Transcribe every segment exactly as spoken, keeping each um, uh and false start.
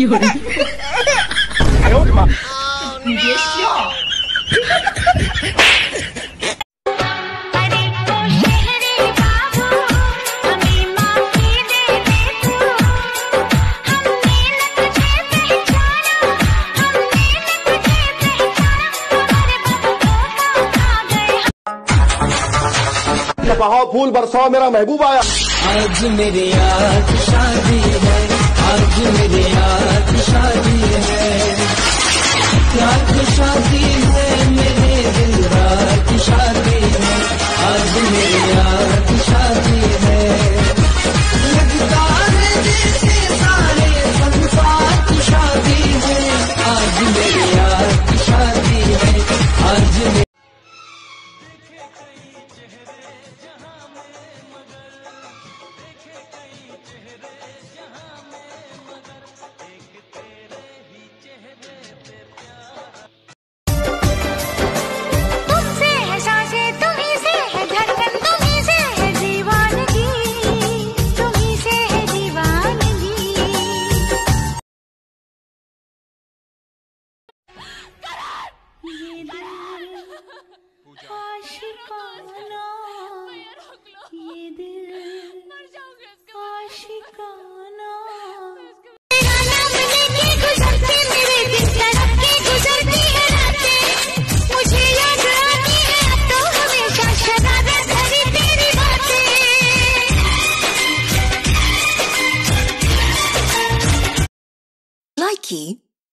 哎呦我的妈！你别笑。 बहाओ फूल बरसाओ मेरा महबूब आया। आज मेरे यार की शादी है, आज मेरे यार की शादी है, यार की शादी है, मेरे दिलदार की शादी है, आज मेरे यार की शादी है। लगता है जैसे सारे संसार की शादी है, आज मेरे यार की शादी है, आज मेरे आशिकाना ये दिल आशिकाना गुजरते मेरे दिन तरक्की गुजरती है रातें, मुझे याद आती है अब तो हमेशा शरारत भरी तेरी बातें। Likey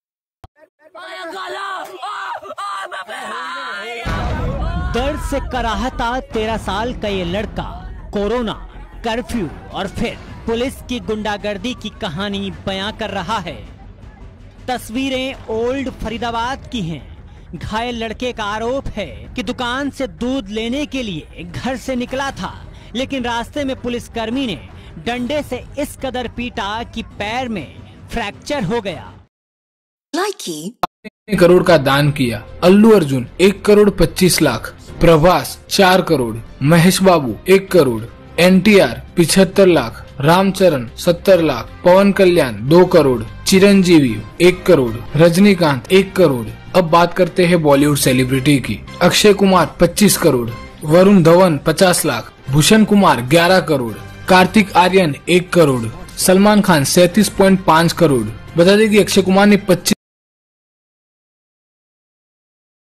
दर्द से कराहता तेरह साल का ये लड़का कोरोना, कर्फ्यू और फिर पुलिस की गुंडागर्दी की कहानी बयां कर रहा है। तस्वीरें ओल्ड फरीदाबाद की हैं। घायल लड़के का आरोप है कि दुकान से दूध लेने के लिए घर से निकला था, लेकिन रास्ते में पुलिसकर्मी ने डंडे से इस कदर पीटा कि पैर में फ्रैक्चर हो गया। Likey एक करोड़ का दान किया। अल्लू अर्जुन एक करोड़ पच्चीस लाख, प्रभास चार करोड़, महेश बाबू एक करोड़, एनटीआर पिछहत्तर लाख, रामचरण सत्तर लाख, पवन कल्याण दो करोड़, चिरंजीवी एक करोड़, रजनीकांत एक करोड़। अब बात करते हैं बॉलीवुड सेलिब्रिटी की। अक्षय कुमार पच्चीस करोड़, वरुण धवन पचास लाख, भूषण कुमार ग्यारह करोड़, कार्तिक आर्यन एक करोड़, सलमान खान सैंतीस पॉइंट पाँच करोड़। बता दें कि अक्षय कुमार ने पच्चीस